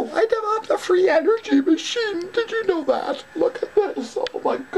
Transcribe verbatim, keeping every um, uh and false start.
I developed a free energy machine. Did you know that? Look at this. Oh my god.